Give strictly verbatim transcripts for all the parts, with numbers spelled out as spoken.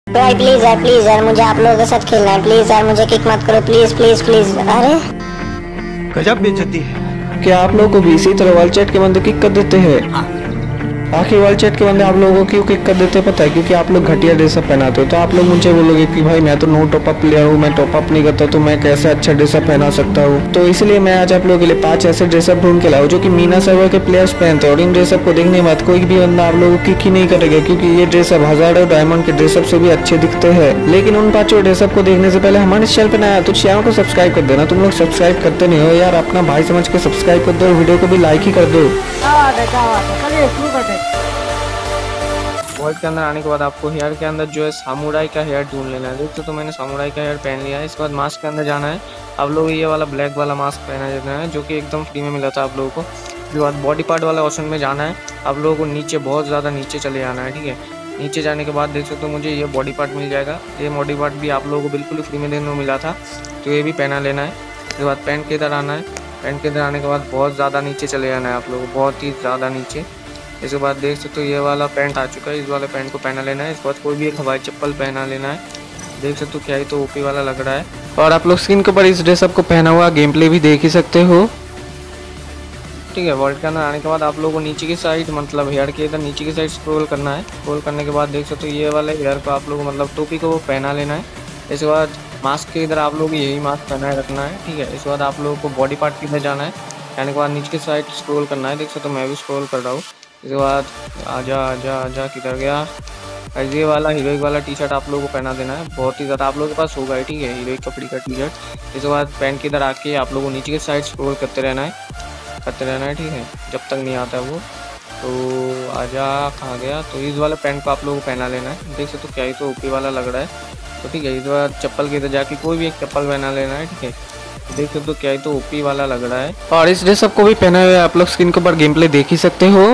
भाई प्लीज यार प्लीज यार मुझे आप लोगों के साथ खेलना है। प्लीज यार मुझे किक मत करो, प्लीज प्लीज प्लीज। अरे गजब बेइज्जती है। क्या आप लोगों को भी इसी तरह वाल चैट के बंदे किक कर देते हैं? हाँ। आखिर वाल चैट के बंदे आप लोगों को क्यों किक कर देते हैं पता है? क्योंकि आप लोग घटिया ड्रेसअप पहनाते हो। तो आप लोग मुझे बोलोगे कि भाई मैं तो नो टॉप अप प्लेयर हूँ, मैं टॉप अप नहीं करता, तो मैं कैसे अच्छा ड्रेसअप पहना सकता हूँ। तो इसलिए मैं आज आप लोगों के लिए पांच ऐसे ड्रेसअप ढूंढ के लाऊं जो कि मीना सर्वर के प्लेयर्स पहनते हैं। और इन ड्रेसअप को देखने के बाद कोई भी बंदा आप लोगों को किक ही नहीं करेगा, क्योंकि ये ड्रेसअप हजारों डायमंड के ड्रेसअप से भी अच्छे दिखते हैं। लेकिन उन पांचों ड्रेसअप को देखने से पहले हमारे चैनल पर नया तो चैनल को सब्सक्राइब कर देना। तुम लोग सब्सक्राइब करते नहीं हो यार, अपना भाई समझ के सब्सक्राइब कर दो और वीडियो को भी लाइक ही कर दो। वर्ल्ड के अंदर आने के बाद आपको हेयर के अंदर जो है सामुराई का हेयर ढूंढ लेना है। देखो तो मैंने सामुराई का हेयर पहन लिया है। इसके बाद मास्क के अंदर जाना है। आप लोग ये वाला ब्लैक वाला मास्क पहना देना है जो कि एकदम फ्री में मिला था आप लोगों को। उसके बाद बॉडी पार्ट वाला ऑप्शन में जाना है। आप लोगों को नीचे बहुत ज़्यादा नीचे चले जाना है, ठीक है। नीचे जाने के बाद देख सकते हो मुझे ये बॉडी पार्ट मिल जाएगा। ये बॉडी पार्ट भी आप लोगों को बिल्कुल ही फ्री में देने को मिला था, तो ये भी पहना लेना है। उसके बाद पैंट के इधर आना है। पैंट के इधर आने के बाद बहुत ज़्यादा नीचे चले जाना है आप लोगों को, बहुत ही ज़्यादा नीचे। इसके बाद देख सकते हो ये वाला पैंट आ चुका है, इस वाले पैंट को पहना लेना है। इसके बाद कोई भी एक हवाई चप्पल पहना लेना है। देख सकते हो क्या ही तो ओपी वाला लग रहा है। और आप लोग स्क्रीन के ऊपर इस ड्रेसअप को पहना हुआ गेम प्ले भी देख ही सकते हो, ठीक है। वर्ल्ड के अंदर आने के बाद आप लोगों को नीचे की साइड मतलब हेयर के इधर नीचे की साइड स्क्रॉल करना है। स्क्रॉल करने के बाद देख सकते हो ये वाले हेयर को आप लोगों को मतलब टोपी को वो पहना लेना है। इसके बाद मास्क के इधर आप लोगों को यही मास्क पहना रखना है, ठीक है। इसके बाद आप लोगों को बॉडी पार्ट के इधर जाना है। जाने के बाद नीचे की साइड स्क्रॉल करना है। देख सकते हो मैं भी स्क्रॉल कर रहा हूँ। इसके बाद आजा आजा आजा किधर गया, ये वाला हीरोइक वाला टी शर्ट आप लोगों को पहना देना है। बहुत ही ज़्यादा आप लोगों के पास होगा, ठीक है, हीरोइक कपड़े का टी शर्ट। इसके बाद पैंट के इधर आके आप लोगों को नीचे की साइड स्क्रॉल करते रहना है करते रहना है ठीक है, जब तक नहीं आता है वो। तो आजा कहाँ गया, तो इस वाले पैंट को आप लोगों को पहना लेना है। देख सकते हो क्या ही तो ओपी वाला लग रहा है, तो ठीक है। इस बार चप्पल के इधर जाके कोई भी एक चप्पल पहना लेना है, ठीक है। देख सकते हो क्या ही तो ओपी वाला लग रहा है। और इस ड्रेसअप को भी पहना हुआ आप लोग स्क्रीन के ऊपर गेम प्ले देख ही सकते हो।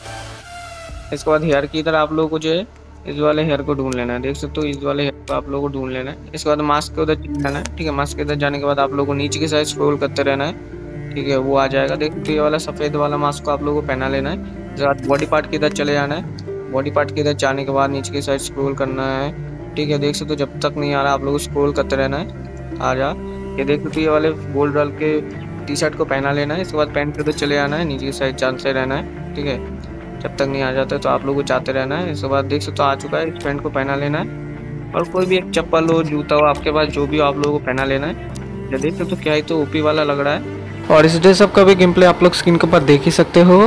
इसके बाद हेयर की इधर आप लोगों को जो है इस वाले हेयर को ढूंढ लेना है। देख सकते हो इस वाले हेयर को आप लोगों को ढूंढ लेना है। इसके बाद मास्क के उधर चले जाना है, ठीक है। मास्क के इधर जाने के बाद आप लोगों को नीचे की साइड स्क्रॉल करते रहना है, ठीक है, वो आ जाएगा। देख सकते हो ये वाला सफ़ेद वाला मास्क को आप लोगों को पहना लेना है। इसके बाद बॉडी पार्ट के इधर चले जाना है। बॉडी पार्ट के इधर जाने के बाद नीचे की साइड स्क्रॉल करना है, ठीक है। देख सकते हो जब तक नहीं आ रहा आप लोगों को स्क्रॉल करते रहना है। आ जा ये देख सकते हो ये वाले गोल्ड वाल के टी शर्ट को पहना लेना है। इसके बाद पैंट के उधर चले जाना है, नीचे की साइड जानते रहना है, ठीक है। जब तक नहीं आ जाता तो आप लोगों को चाहते रहना है। इसके बाद देख सकते हो आ चुका है, इस पैंट को पहना लेना है। और कोई भी एक चप्पल हो, जूता हो आपके पास, जो भी हो आप लोगों को पहना लेना है। ये देख सकते हो क्या ही तो ओपी वाला लग रहा है। और इस ड्रेसअप का भी गेम प्ले आप लोग स्क्रीन के ऊपर देख ही सकते हो।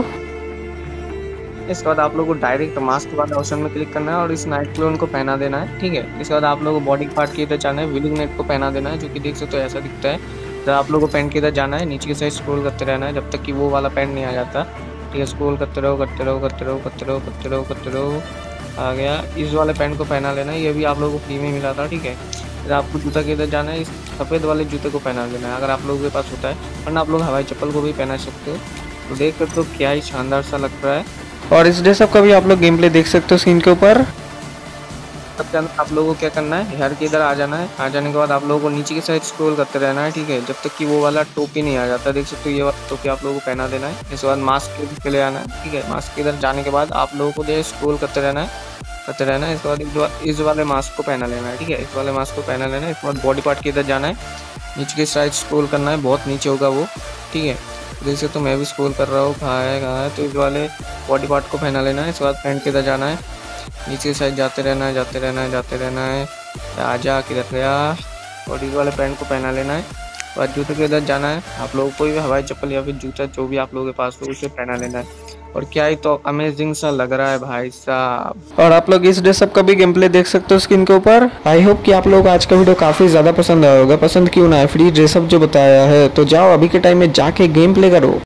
इसके बाद आप लोगों को डायरेक्ट मास्क वाले ऑप्शन में क्लिक करना है और इस नाइट क्लोन को पहना देना है, ठीक है। इसके बाद आप लोगों को बॉडी पार्ट के इधर जाना है, विलिंग नेट को पहना देना है, जो कि देख सकते हो ऐसा दिखता है। तो आप लोगों को पैंट के इधर जाना है, नीचे की साइड स्क्रॉल करते रहना है जब तक कि वो वाला पैंट नहीं आ जाता, ठीक है। स्क्रॉल करते रहो करते रहो करते रहो करते रहो करते रहो करते रहो आ गया। इस वाले पैंट को पहना लेना है, ये भी आप लोगों को फ्री में मिला था, ठीक है। फिर आपको जूता के इधर जाना है, इस सफ़ेद वाले जूते को पहना देना है अगर आप लोगों के पास होता है, वरना आप लोग हवाई चप्पल को भी पहना सकते हो। तो देख सकते हो क्या ही शानदार सा लग रहा है। और इस ड्रेसअप का भी आप लोग गेम प्ले देख सकते हो स्क्रीन के ऊपर। सबसे अंदर आप लोगों को क्या करना है, हेयर के इधर आ जाना है। आ जाने के बाद आप लोगों को नीचे की साइड स्क्रॉल करते रहना है, ठीक है, जब तक कि वो वाला टोपी नहीं आ जाता। देख सकते हो ये वाला टोपी आप लोगों को पहना देना है। इसके बाद मास्क के इधर चले आना है, ठीक है। मास्क के इधर जाने के बाद आप लोगों को जो स्क्रॉल करते रहना है करते रहना है। इसके बाद इस वाले मास्क को पहना लेना है, ठीक है। इस वाले मास्क को पहना लेना है। इसके बाद बॉडी पार्ट के इधर जाना है, नीचे की साइड स्क्रॉल करना है, बहुत नीचे होगा वो, ठीक है। देख सकते हो मैं भी स्क्रॉल कर रहा हूँ, कहाँ है कहाँ है, तो इस वाले बॉडी पार्ट को पहना लेना है। इसके बाद पैंट के इधर जाना है, नीचे की साइड जाते रहना है जाते रहना है जाते रहना है। आजा किधर गया, और इस वाले पैंट को पहना लेना है। और जूते के इधर जाना है। आप लोगों को कोई भी हवाई चप्पल या फिर जूता जो भी आप लोगों के पास हो उसे पहना लेना है। और क्या ही तो अमेजिंग सा लग रहा है भाई साहब। और आप लोग इस ड्रेसअप का भी गेम प्ले देख सकते हो स्क्रीन के ऊपर। आई होप कि आप लोगों को आज का वीडियो काफी ज्यादा पसंद आया होगा। पसंद क्यों ना है, फ्री ड्रेसअप जो बताया है, तो जाओ अभी के टाइम में जाके गेम प्ले करो।